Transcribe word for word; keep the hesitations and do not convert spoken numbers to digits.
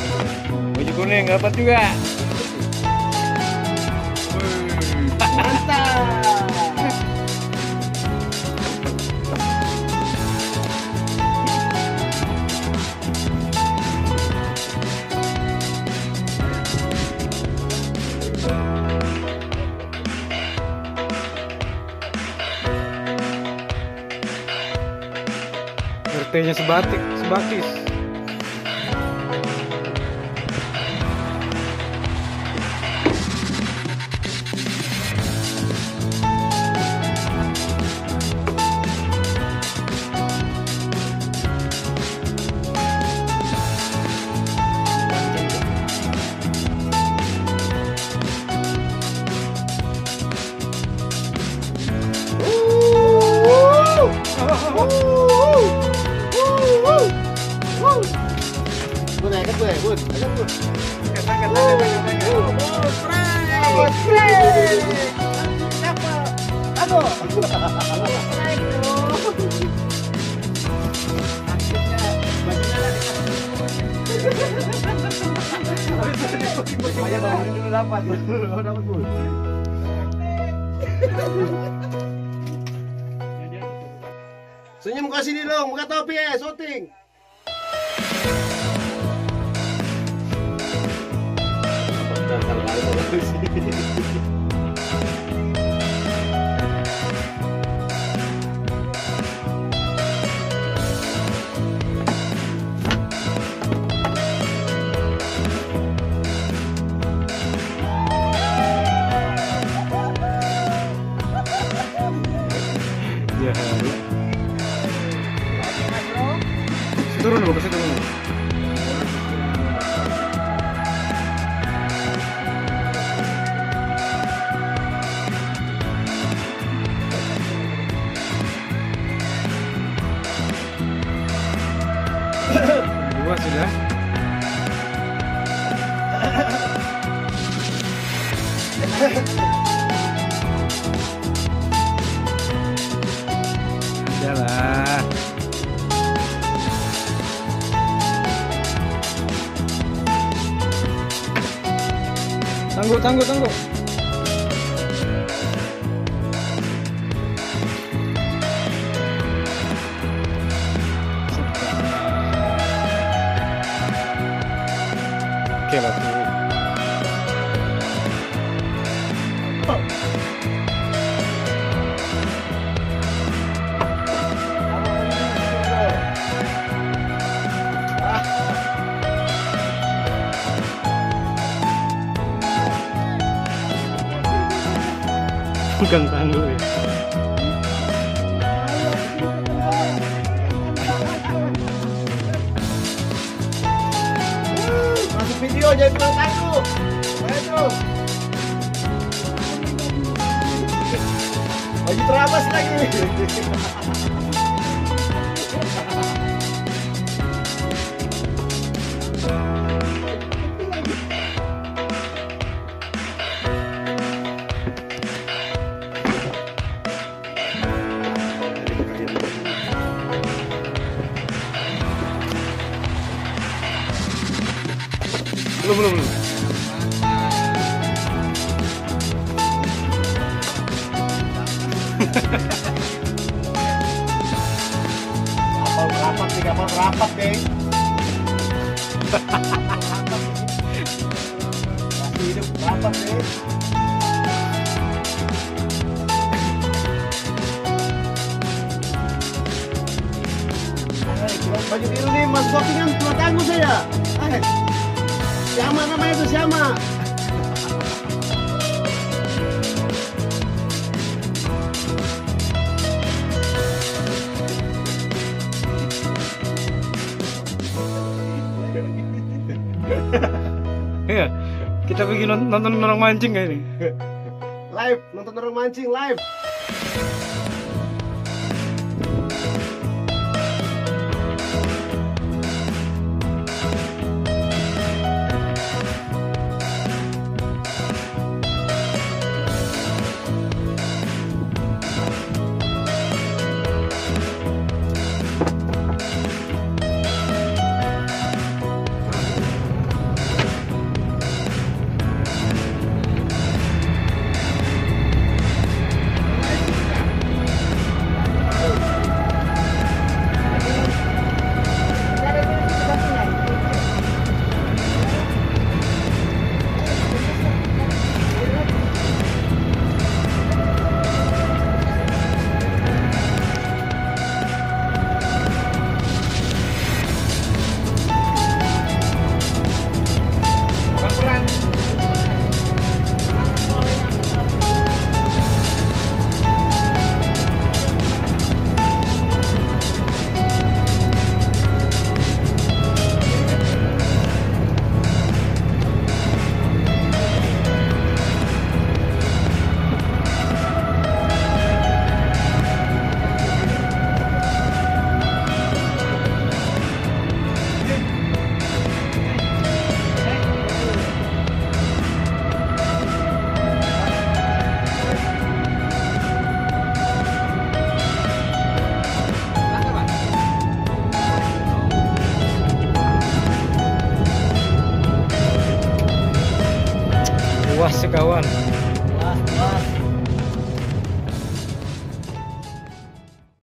Baju kuning dapat juga. Mantap. R T-nya sebatik, sebatis. Bun, angkat gue, bun, angkat bun. Angkat, angkat, angkat, angkat. Bos Frank. Siapa? Aduh. Ayo bangunin dulu dapat, dulu dapat bun. Senyum ke sini dong, buka topi ya, syuting. Ya. Turun dulu, kasih turun. Dua sudah. Adalah. Tunggu, tunggu, tunggu. Oke, batu. Pegang tangan ya. Masuk video jadi pegang tanganku. Ayo bro. Baju terabas lagi. Belum, belum, belum. Kapal merapat nih, kapal merapat geng. Masih hidup merapat nih. Baju biru nih, mas shoppingan tua tangguh saya. Eh, siapa namanya itu siapa? Iya, kita pergi nonton, nonton orang mancing kayak ini. Live, nonton orang mancing live. Puas sih kawan. Puas, puas.